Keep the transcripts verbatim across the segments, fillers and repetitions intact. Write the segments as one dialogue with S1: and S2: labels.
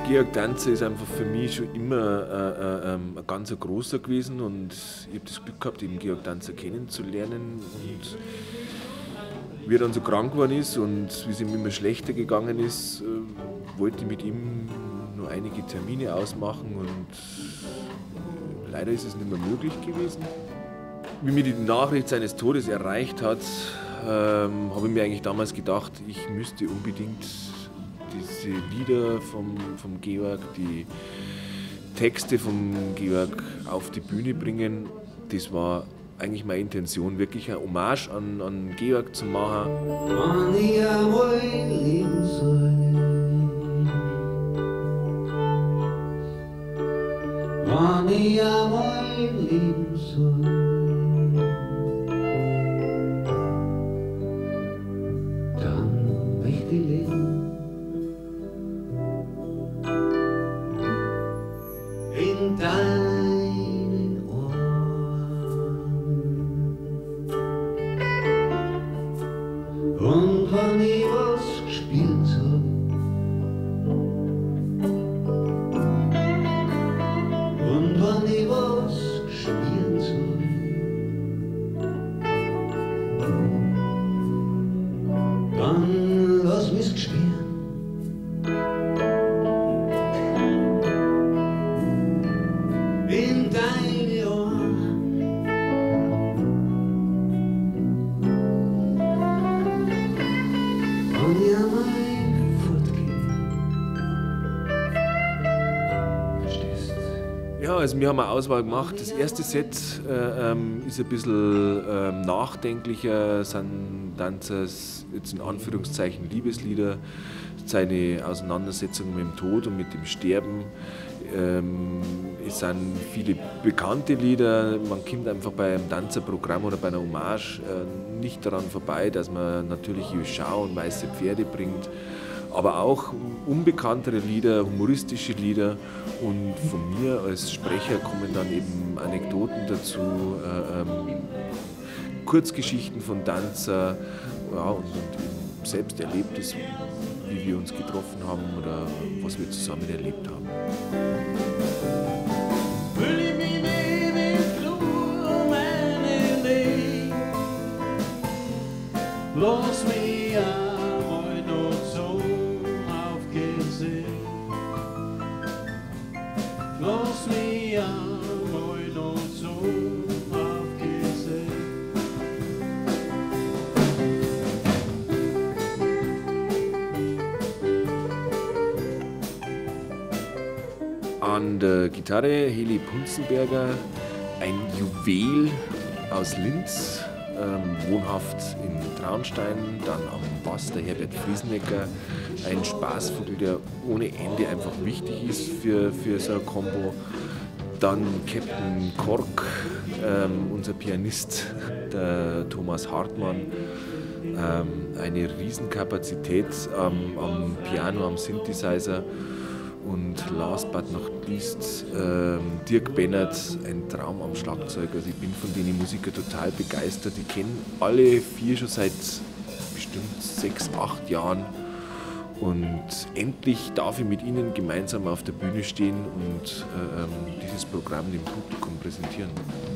S1: Georg Danzer ist einfach für mich schon immer äh, äh, ein ganz großer gewesen und ich habe das Glück gehabt, eben Georg Danzer kennenzulernen. Und wie er dann so krank geworden ist und wie es ihm immer schlechter gegangen ist, äh, wollte ich mit ihm nur einige Termine ausmachen und leider ist es nicht mehr möglich gewesen. Wie mir die Nachricht seines Todes erreicht hat, ähm, habe ich mir eigentlich damals gedacht, ich müsste unbedingt diese Lieder vom, vom Georg, die Texte vom Georg auf die Bühne bringen. Das war eigentlich meine Intention, wirklich eine Hommage an, an Georg zu machen.
S2: Wann ich einmal leben soll, wann ich einmal leben soll, dann möchte ich leben in deinen Ohren. Und wenn ich was gespielt hab, und wenn ich was gespielt soll, dann lass mich's gespielt. In deine Ohren. Und ich einmal fortgehen. Verstehst?
S1: Ja, also wir haben eine Auswahl gemacht. Das erste Set äh, ähm, ist ein bisschen ähm, nachdenklicher, sind Danzers jetzt in Anführungszeichen Liebeslieder, seine Auseinandersetzung mit dem Tod und mit dem Sterben. Ähm, es sind viele bekannte Lieder, man kommt einfach bei einem Tanzerprogramm oder bei einer Hommage äh, nicht daran vorbei, dass man natürlich Schau und weiße Pferde bringt, aber auch unbekanntere Lieder, humoristische Lieder und von mir als Sprecher kommen dann eben Anekdoten dazu, äh, ähm, Kurzgeschichten von Danzer, ja, und, und selbst Erlebtes, wie wir uns getroffen haben oder was wir zusammen erlebt haben.
S2: Will ich mich nicht in Flur meine Leben, lass mich einmal noch so aufgesehen, lass mich einmal noch so aufgesehen.
S1: An der Gitarre Heli Punzenberger, ein Juwel aus Linz, ähm, wohnhaft in Traunstein. Dann am Bass der Herbert Friesenecker, ein Spaßvogel, der ohne Ende einfach wichtig ist für, für so ein Combo. Dann Captain Kork, ähm, unser Pianist, der Thomas Hartmann. Ähm, eine Riesenkapazität ähm, am Piano, am Synthesizer. Und last but not least, ähm, Dirk Bennert, ein Traum am Schlagzeug. Also ich bin von den Musikern total begeistert. Ich kenne alle vier schon seit bestimmt sechs, acht Jahren. Und endlich darf ich mit ihnen gemeinsam auf der Bühne stehen und ähm, dieses Programm dem Publikum präsentieren.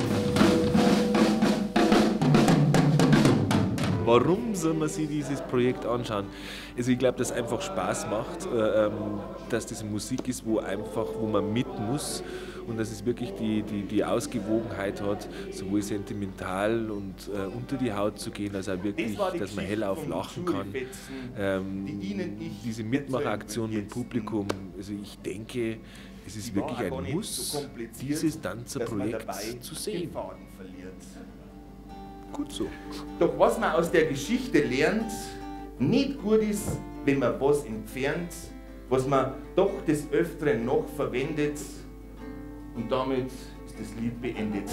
S1: Warum soll man sich dieses Projekt anschauen? Also ich glaube, dass es einfach Spaß macht, äh, ähm, dass das Musik ist, wo, einfach, wo man mit muss und dass es wirklich die, die, die Ausgewogenheit hat, sowohl sentimental und äh, unter die Haut zu gehen, als auch wirklich, das dass man hellauf lachen kann. Ähm, die diese Mitmachaktion mit dem Publikum, also ich denke, es ist wirklich ein Muss, dieses Tanzerprojekt zu sehen. Gut so.
S3: Doch was man aus der Geschichte lernt, nicht gut ist, wenn man was entfernt, was man doch des Öfteren noch verwendet. Und damit ist das Lied beendet.